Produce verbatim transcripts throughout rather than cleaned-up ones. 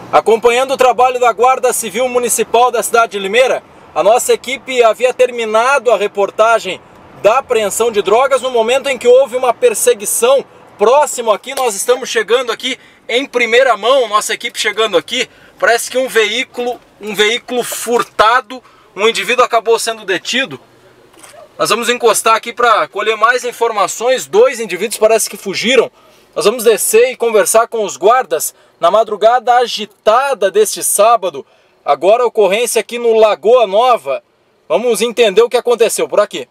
Acompanhando o trabalho da Guarda Civil Municipal da cidade de Limeira, a nossa equipe havia terminado a reportagem da apreensão de drogas no momento em que houve uma perseguição próximo aqui. Nós estamos chegando aqui em primeira mão, nossa equipe chegando aqui, parece que um veículo, um veículo furtado, um indivíduo acabou sendo detido. Nós vamos encostar aqui para colher mais informações. Dois indivíduos parece que fugiram. Nós vamos descer e conversar com os guardas na madrugada agitada deste sábado. Agora a ocorrência aqui no Lagoa Nova. Vamos entender o que aconteceu por aqui.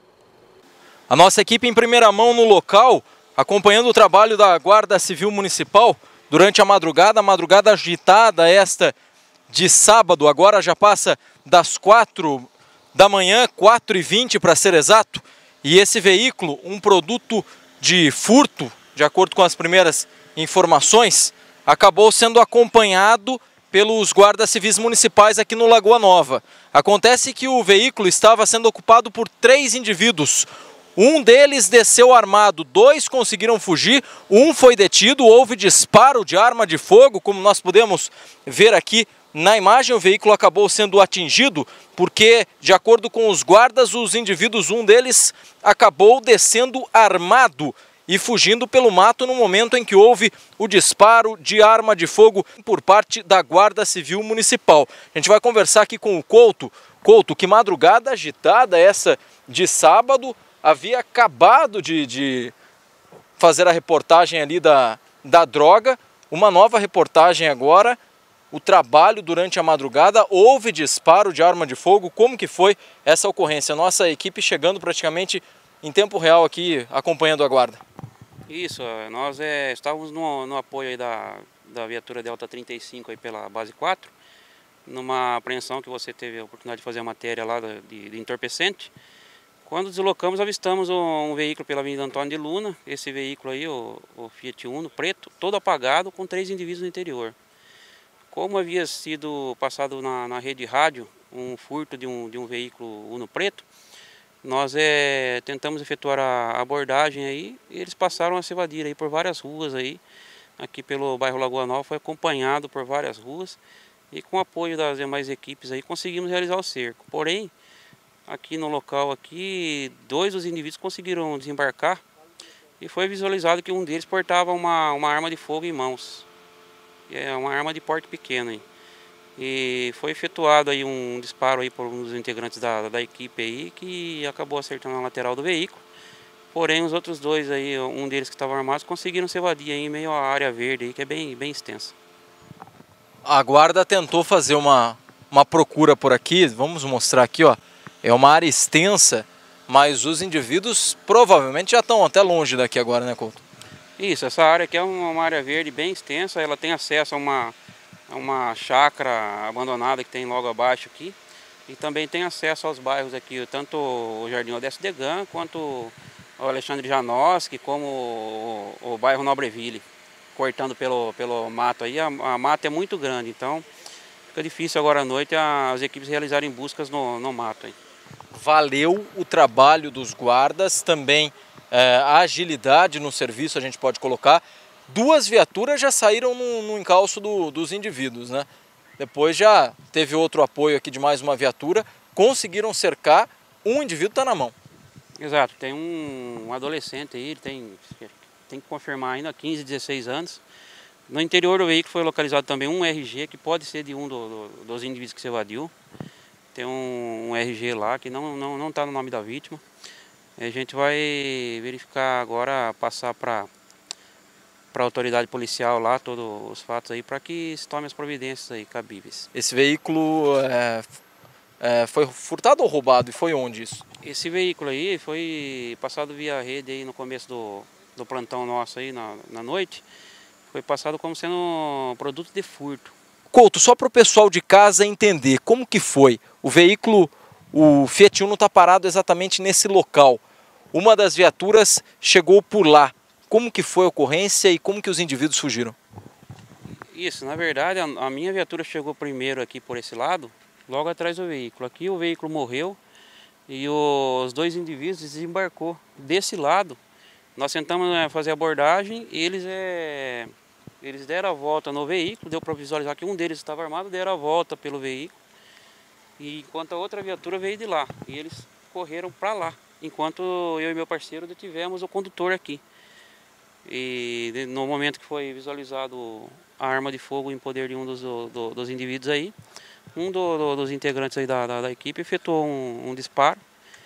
A nossa equipe em primeira mão no local, acompanhando o trabalho da Guarda Civil Municipal durante a madrugada, a madrugada agitada esta de sábado. Agora já passa das quatro da manhã, quatro e vinte para ser exato. E esse veículo, um produto de furto, de acordo com as primeiras informações, acabou sendo acompanhado pelos guardas civis municipais aqui no Lagoa Nova. Acontece que o veículo estava sendo ocupado por três indivíduos. Um deles desceu armado, dois conseguiram fugir, um foi detido, houve disparo de arma de fogo, como nós podemos ver aqui na imagem. O veículo acabou sendo atingido porque, de acordo com os guardas, os indivíduos, um deles acabou descendo armado e fugindo pelo mato no momento em que houve o disparo de arma de fogo por parte da Guarda Civil Municipal. A gente vai conversar aqui com o Couto. Couto, que madrugada agitada essa de sábado, havia acabado de, de fazer a reportagem ali da, da droga, uma nova reportagem agora, o trabalho durante a madrugada, houve disparo de arma de fogo. Como que foi essa ocorrência? Nossa equipe chegando praticamente em tempo real aqui, acompanhando a guarda. Isso, nós é, estávamos no, no apoio aí da, da viatura Delta trinta e cinco aí pela base quatro, numa apreensão que você teve a oportunidade de fazer a matéria lá de, de entorpecente. Quando deslocamos, avistamos um, um veículo pela Avenida Antônio de Luna. Esse veículo aí, o, o Fiat Uno preto, todo apagado, com três indivíduos no interior. Como havia sido passado na, na rede rádio um furto de um, de um veículo Uno preto, nós é, tentamos efetuar a abordagem aí e eles passaram a se evadir aí por várias ruas aí, aqui pelo bairro Lagoa Nova, foi acompanhado por várias ruas e com o apoio das demais equipes aí conseguimos realizar o cerco. Porém, aqui no local aqui, dois dos indivíduos conseguiram desembarcar e foi visualizado que um deles portava uma, uma arma de fogo em mãos. É uma arma de porte pequeno aí. E foi efetuado aí um disparo aí por um dos integrantes da, da equipe aí, que acabou acertando a lateral do veículo. Porém, os outros dois aí, um deles que estava armado, conseguiram se evadir aí em meio à área verde aí, que é bem, bem extensa. A guarda tentou fazer uma, uma procura por aqui, vamos mostrar aqui, ó. É uma área extensa, mas os indivíduos provavelmente já estão até longe daqui agora, né, Couto? Isso, essa área aqui é uma área verde bem extensa, ela tem acesso a uma, a uma chácara abandonada que tem logo abaixo aqui. E também tem acesso aos bairros aqui, tanto o Jardim Odécio Degan, quanto o Alexandre Janoski, como o, o bairro Nobreville, cortando pelo, pelo mato aí. A, a mata é muito grande, então fica difícil agora à noite as equipes realizarem buscas no, no mato aí. Valeu o trabalho dos guardas, também é, a agilidade no serviço a gente pode colocar. Duas viaturas já saíram no, no encalço do, dos indivíduos, né? Depois já teve outro apoio aqui de mais uma viatura, conseguiram cercar, um indivíduo está na mão. Exato, tem um, um adolescente aí, ele tem, tem que confirmar ainda, quinze, dezesseis anos. No interior do veículo foi localizado também um R G, que pode ser de um do, do, dos indivíduos que se evadiu. Tem um, um R G lá que não está não, não no nome da vítima. A gente vai verificar agora, passar para para a autoridade policial lá, todos os fatos aí, para que se tome as providências aí cabíveis. Esse veículo é, é, foi furtado ou roubado? E foi onde isso? Esse veículo aí foi passado via rede aí no começo do, do plantão nosso aí na, na noite. Foi passado como sendo produto de furto. Couto, só para o pessoal de casa entender como que foi. O veículo, o Fiat Uno está parado exatamente nesse local. Uma das viaturas chegou por lá. Como que foi a ocorrência e como que os indivíduos fugiram? Isso, na verdade, a, a minha viatura chegou primeiro aqui por esse lado, logo atrás do veículo. Aqui o veículo morreu e os dois indivíduos desembarcou desse lado. Nós tentamos é, fazer a abordagem e eles é, Eles deram a volta no veículo, deu para visualizar que um deles estava armado, deram a volta pelo veículo, e enquanto a outra viatura veio de lá, e eles correram para lá, enquanto eu e meu parceiro detivemos o condutor aqui. E no momento que foi visualizado a arma de fogo em poder de um dos, do, dos indivíduos aí, um do, do, dos integrantes aí da, da, da equipe efetuou um, um disparo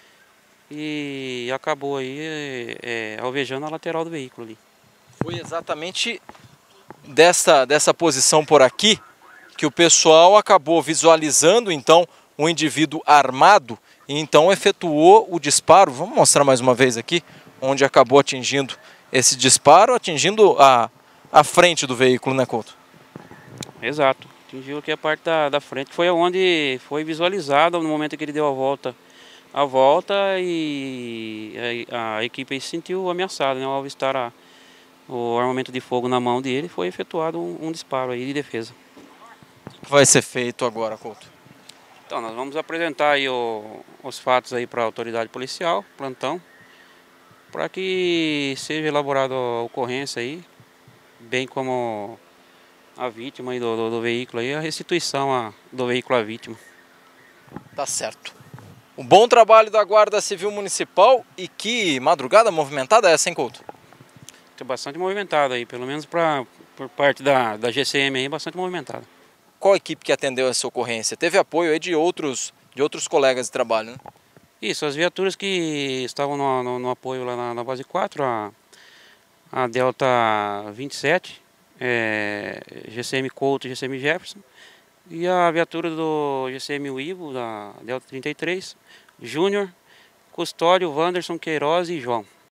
e acabou aí é, alvejando a lateral do veículo ali. Foi exatamente dessa, dessa posição por aqui que o pessoal acabou visualizando então um indivíduo armado e então efetuou o disparo. Vamos mostrar mais uma vez aqui, onde acabou atingindo esse disparo, atingindo a, a frente do veículo, né, Couto? Exato, atingiu aqui a parte da, da frente, foi onde foi visualizado no momento que ele deu a volta, a volta e a, a equipe se sentiu ameaçada, né, ao avistar a, o armamento de fogo na mão dele, foi efetuado um, um disparo aí de defesa. O que vai ser feito agora, Couto? Então, nós vamos apresentar aí o, os fatos aí para a autoridade policial, plantão, para que seja elaborada a ocorrência aí, bem como a vítima aí do, do, do veículo aí, a restituição a, do veículo à vítima. Tá certo. Um bom trabalho da Guarda Civil Municipal e que madrugada movimentada é essa, hein, Couto? Tem bastante movimentada aí, pelo menos pra, por parte da, da G C M aí, bastante movimentada. Qual equipe que atendeu essa ocorrência? Teve apoio aí de outros, de outros colegas de trabalho, né? Isso, as viaturas que estavam no, no, no apoio lá na, na base quatro, a, a Delta vinte e sete, é, G C M Couto e G C M Jefferson, e a viatura do G C M Ivo, da Delta trinta e três, Júnior, Custódio, Wanderson, Queiroz e João.